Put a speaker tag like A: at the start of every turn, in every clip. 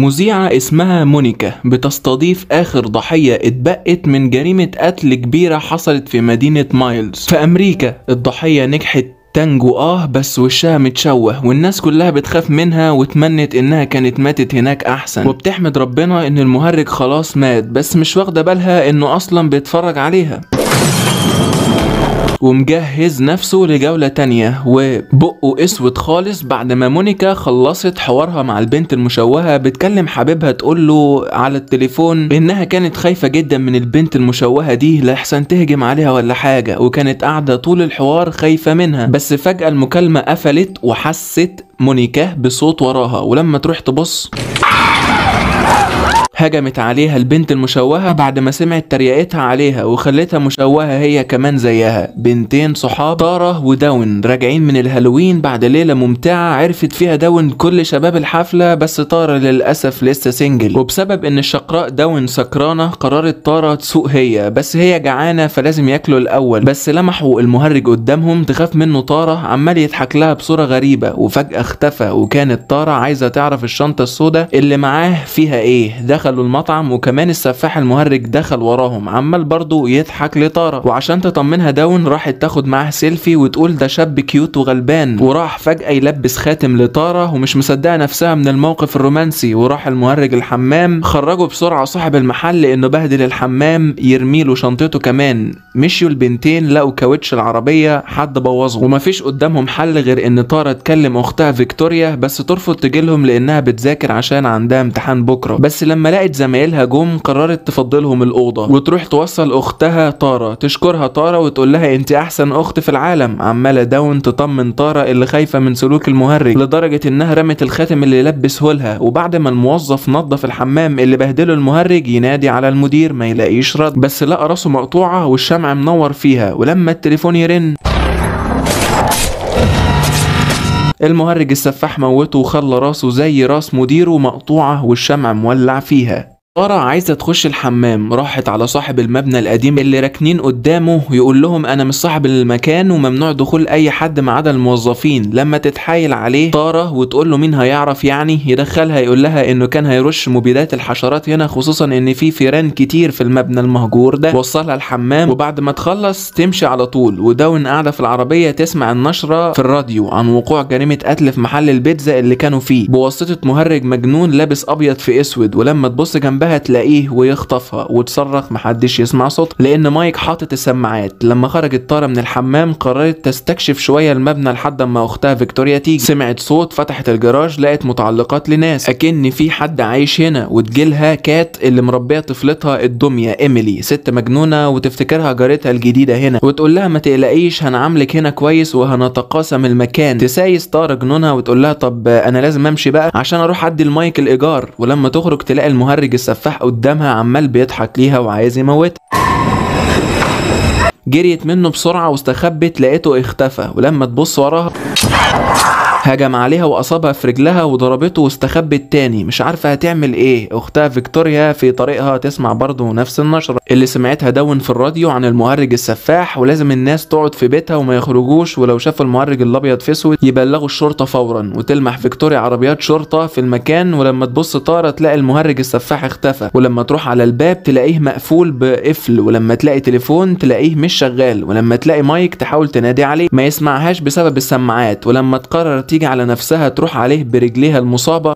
A: مذيعة اسمها مونيكا بتستضيف آخر ضحية اتبقت من جريمة قتل كبيرة حصلت في مدينة مايلز في أمريكا. الضحية نجحت تنجو بس وشها متشوه، والناس كلها بتخاف منها وتمنت انها كانت ماتت هناك احسن، وبتحمد ربنا ان المهرج خلاص مات، بس مش واخدة بالها انه اصلا بيتفرج عليها ومجهز نفسه لجولة تانية وبقه اسود خالص. بعد ما مونيكا خلصت حوارها مع البنت المشوهة بتكلم حبيبها تقوله على التليفون انها كانت خايفة جدا من البنت المشوهة دي لحسن تهجم عليها ولا حاجة، وكانت قاعدة طول الحوار خايفة منها. بس فجأة المكالمة قفلت وحست مونيكا بصوت وراها، ولما تروح تبص هجمت عليها البنت المشوهة بعد ما سمعت تريقتها عليها وخلتها مشوهة هي كمان زيها. بنتين صحاب تارا وداون راجعين من الهالوين بعد ليلة ممتعة عرفت فيها داون كل شباب الحفلة، بس تارا للأسف لسه سنجل، وبسبب ان الشقراء داون سكرانة قررت تارا تسوق هي، بس هي جعانة فلازم ياكلوا الأول. بس لمحوا المهرج قدامهم تخاف منه تارا، عمال يضحك لها بصورة غريبة وفجأة اختفى، وكانت تارا عايزة تعرف الشنطة السوداء اللي معاه فيها ايه. دخلوا المطعم وكمان السفاح المهرج دخل وراهم عمال برضو يضحك لتارا، وعشان تطمنها داون راحت تاخد معاه سيلفي وتقول ده شاب كيوت وغلبان، وراح فجأة يلبس خاتم لتارا ومش مصدقة نفسها من الموقف الرومانسي. وراح المهرج الحمام، خرجوا بسرعة صاحب المحل لانه بهدل الحمام يرميله شنطته كمان. مشيوا البنتين لقوا كاوتش العربية حد بوظه، ومفيش قدامهم حل غير ان تارا تكلم اختها فيكتوريا بس ترفض تجيلهم لانها بتذاكر عشان عندها امتحان بكرة. بس لما لقت زمايلها جم قررت تفضلهم الأوضة وتروح توصل أختها تارا، تشكرها تارا وتقول لها انت أحسن أخت في العالم. عمالة داون تطمن تارا اللي خايفة من سلوك المهرج لدرجة انها رمت الخاتم اللي لبسه لها. وبعد ما الموظف نظف الحمام اللي بهدله المهرج ينادي على المدير ما يلاقيش رد، بس لقى راسه مقطوعة والشمع منور فيها. ولما التليفون يرن المهرج السفاح موته وخلى راسه زي راس مديره مقطوعة والشمع مولع فيها. تارا عايزة تخش الحمام، راحت على صاحب المبنى القديم اللي راكنين قدامه يقول لهم انا مش صاحب المكان وممنوع دخول اي حد ما عدا الموظفين. لما تتحايل عليه تارا وتقول له مين هيعرف يعني يدخلها، يقول لها انه كان هيرش مبيدات الحشرات هنا، خصوصا ان في فيران كتير في المبنى المهجور ده. وصلها الحمام وبعد ما تخلص تمشي على طول، وداون قاعدة في العربية تسمع النشرة في الراديو عن وقوع جريمة قتل في محل البيتزا اللي كانوا فيه بواسطة مهرج مجنون لابس ابيض في اسود. ولما تبص جنبها تلاقيه ويخطفها وتصرخ محدش يسمع صوت لان مايك حاطط السماعات. لما خرجت تارا من الحمام قررت تستكشف شويه المبنى لحد ما اختها فيكتوريا تيجي. سمعت صوت، فتحت الجراج لقت متعلقات لناس اكن في حد عايش هنا، وتجيلها كات اللي مربيه طفلتها الدميه ايميلي، ست مجنونه وتفتكرها جارتها الجديده هنا، وتقول لها ما تقلقيش هنعاملك هنا كويس وهنتقاسم المكان. تسايس تارا جنونها وتقول لها طب انا لازم امشي بقى عشان اروح ادي المايك الايجار. ولما تخرج تلاقي المهرج السفاح قدامها عمال بيضحك ليها وعايز يموتها. جريت منه بسرعة واستخبت لقيته اختفى، ولما تبص وراها هجم عليها واصابها في رجلها وضربته واستخبت تاني مش عارفه هتعمل ايه. اختها فيكتوريا في طريقها تسمع برضه نفس النشره اللي سمعتها داون في الراديو عن المهرج السفاح، ولازم الناس تقعد في بيتها وما يخرجوش، ولو شافوا المهرج الابيض في اسود يبلغوا الشرطه فورا. وتلمح فيكتوريا عربيات شرطه في المكان، ولما تبص تارا تلاقي المهرج السفاح اختفى، ولما تروح على الباب تلاقيه مقفول بقفل، ولما تلاقي تليفون تلاقيه مش شغال، ولما تلاقي مايك تحاول تنادي عليه ما يسمعهاش بسبب السماعات، ولما تقرر تيجي على نفسها تروح عليه برجليها المصابة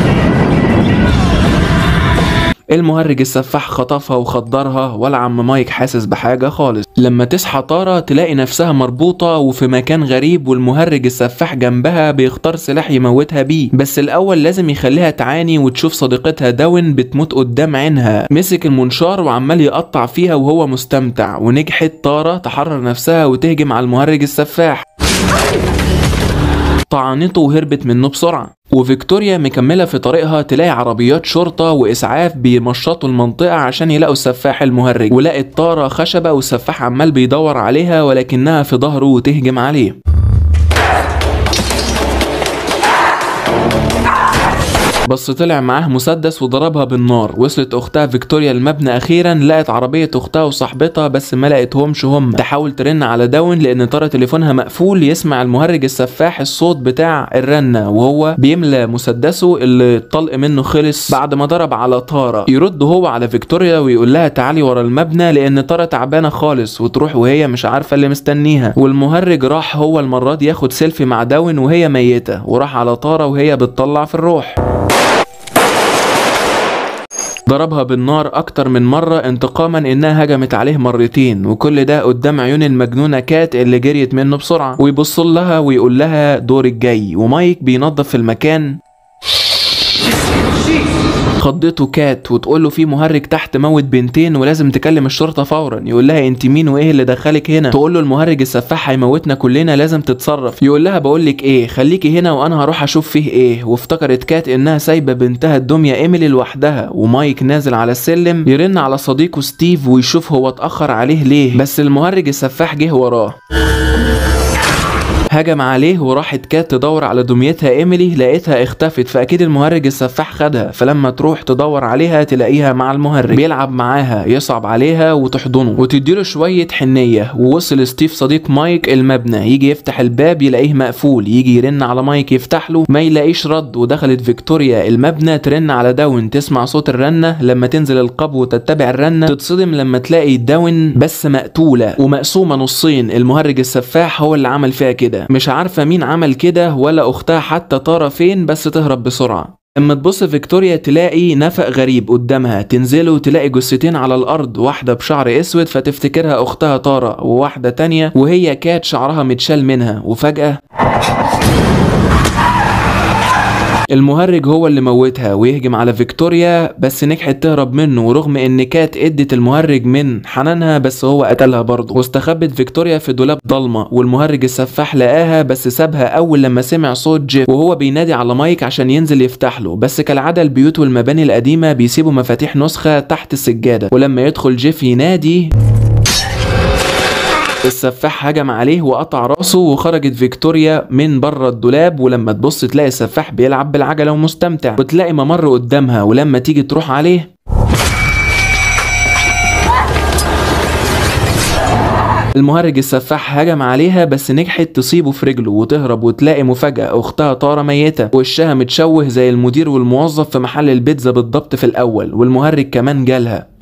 A: المهرج السفاح خطفها وخدرها، ولا عم مايك حاسس بحاجة خالص. لما تصحى تارا تلاقي نفسها مربوطة وفي مكان غريب، والمهرج السفاح جنبها بيختار سلاح يموتها بيه، بس الأول لازم يخليها تعاني وتشوف صديقتها داون بتموت قدام عينها. مسك المنشار وعمال يقطع فيها وهو مستمتع، ونجحت تارا تحرر نفسها وتهجم على المهرج السفاح، طعنته وهربت منه بسرعة. وفيكتوريا مكملة في طريقها تلاقي عربيات شرطة وإسعاف بيمشطوا المنطقة عشان يلاقوا السفاح المهرج، ولقت تارا خشبة والسفاح عمال بيدور عليها ولكنها في ظهره وتهجم عليه. بس طلع معاه مسدس وضربها بالنار. وصلت اختها فيكتوريا المبنى اخيرا، لقت عربيه اختها وصاحبتها بس ما لقيتهمش هم. تحاول ترن على داون لان طار تليفونها مقفول. يسمع المهرج السفاح الصوت بتاع الرنه وهو بيملى مسدسه اللي الطلق منه خلص بعد ما ضرب على طاره. يرد هو على فيكتوريا ويقول لها تعالي ورا المبنى لان طاره تعبانه خالص، وتروح وهي مش عارفه اللي مستنيها. والمهرج راح هو المره دي ياخد سيلفي مع داون وهي ميته، وراح على طاره وهي بتطلع في الروح. ضربها بالنار اكتر من مرة انتقاما انها هجمت عليه مرتين، وكل ده قدام عيون المجنونة كات اللي جريت منه بسرعة. ويبص لها ويقول لها دورك جاي. ومايك بينظف في المكان. خضته كات وتقول له في مهرج تحت موت بنتين ولازم تكلم الشرطه فورا. يقول لها انت مين وايه اللي دخلك هنا؟ تقول له المهرج السفاح هيموتنا كلنا لازم تتصرف. يقول لها بقول لك ايه، خليكي هنا وانا هروح اشوف فيه ايه. وافتكرت كات انها سايبه بنتها الدميه ايميلي لوحدها. ومايك نازل على السلم يرن على صديقه ستيف ويشوف هو اتاخر عليه ليه، بس المهرج السفاح جه وراه. هجم عليه وراحت كات تدور على دميتها ايميلي، لقيتها اختفت، فاكيد المهرج السفاح خدها. فلما تروح تدور عليها تلاقيها مع المهرج بيلعب معاها، يصعب عليها وتحضنه وتديله شويه حنيه. ووصل ستيف صديق مايك المبنى، يجي يفتح الباب يلاقيه مقفول، يجي يرن على مايك يفتح له ما يلاقيش رد. ودخلت فيكتوريا المبنى ترن على داون، تسمع صوت الرنه. لما تنزل القبو وتتبع الرنه تتصدم لما تلاقي داون بس مقتوله ومقسومه نصين. المهرج السفاح هو اللي عمل فيها كده، مش عارفة مين عمل كده ولا اختها حتى طارة فين، بس تهرب بسرعة. لما تبص فيكتوريا تلاقي نفق غريب قدامها، تنزله تلاقي جثتين على الارض، واحدة بشعر اسود فتفتكرها اختها طارة، وواحدة تانية وهي كات شعرها متشال منها. وفجأة المهرج هو اللي موتها ويهجم على فيكتوريا، بس نجحت تهرب منه. ورغم ان كات ادت المهرج من حنانها بس هو قتلها برضه. واستخبت فيكتوريا في دولاب ضلمه، والمهرج السفاح لقاها بس سابها اول لما سمع صوت جيف وهو بينادي على مايك عشان ينزل يفتح له. بس كالعاده البيوت والمباني القديمه بيسيبوا مفاتيح نسخه تحت السجاده. ولما يدخل جيف ينادي السفاح هجم عليه وقطع راسه، وخرجت فيكتوريا من بره الدولاب. ولما تبص تلاقي السفاح بيلعب بالعجله ومستمتع، وتلاقي ممر قدامها. ولما تيجي تروح عليه المهرج السفاح هجم عليها بس نجحت تصيبه في رجله وتهرب. وتلاقي مفاجأة اختها طارة ميتة وشها متشوه زي المدير والموظف في محل البيتزا بالضبط في الاول. والمهرج كمان جالها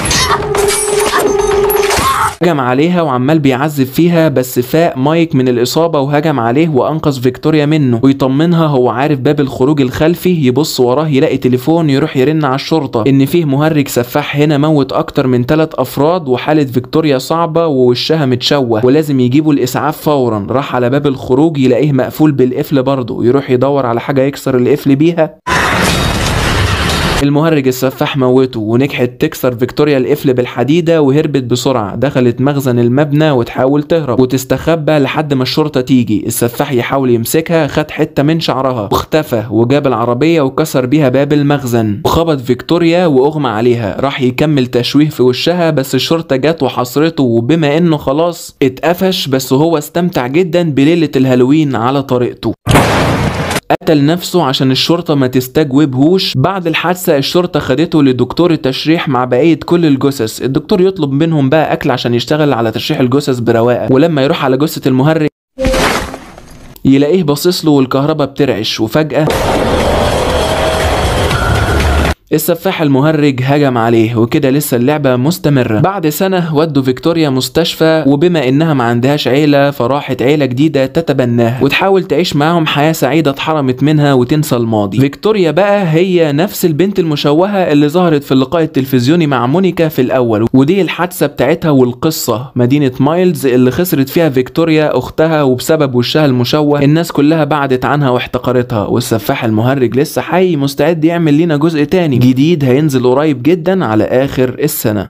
A: هجم عليها وعمال بيعذب فيها، بس فاق مايك من الإصابة وهجم عليه وأنقذ فيكتوريا منه ويطمنها. هو عارف باب الخروج الخلفي، يبص وراه يلاقي تليفون، يروح يرن على الشرطة إن فيه مهرج سفاح هنا موت أكتر من 3 أفراد وحالة فيكتوريا صعبة ووشها متشوه ولازم يجيبوا الإسعاف فورا. راح على باب الخروج يلاقيه مقفول بالقفل برضه، يروح يدور على حاجة يكسر القفل بيها. المهرج السفاح موته ونجحت تكسر فيكتوريا القفل بالحديدة وهربت بسرعة. دخلت مخزن المبنى وتحاول تهرب وتستخبى لحد ما الشرطة تيجي. السفاح يحاول يمسكها، خد حتة من شعرها واختفى وجاب العربية وكسر بيها باب المخزن وخبط فيكتوريا واغمى عليها. راح يكمل تشويه في وشها بس الشرطة جت وحصرته، وبما انه خلاص اتقفش بس هو استمتع جدا بليلة الهالوين على طريقته. قتل نفسه عشان الشرطة ما تستجوبهوش. بعد الحادثة الشرطة خدته لدكتور التشريح مع بقية كل الجثث. الدكتور يطلب منهم بقى أكل عشان يشتغل على تشريح الجثث برواقة. ولما يروح على جثة المهرج يلاقيه باصص له والكهرباء بترعش. وفجأة السفاح المهرج هجم عليه، وكده لسه اللعبة مستمرة. بعد سنة ودوا فيكتوريا مستشفى، وبما انها ما عندهاش عيلة فراحت عيلة جديدة تتبناها وتحاول تعيش معاهم حياة سعيدة اتحرمت منها وتنسى الماضي. فيكتوريا بقى هي نفس البنت المشوهة اللي ظهرت في اللقاء التلفزيوني مع مونيكا في الاول، ودي الحادثة بتاعتها والقصة مدينة مايلز اللي خسرت فيها فيكتوريا اختها، وبسبب وشها المشوه الناس كلها بعدت عنها واحتقرتها. والسفاح المهرج لسه حي مستعد يعمل لنا جزء تاني جديد هينزل قريب جدا على آخر السنة.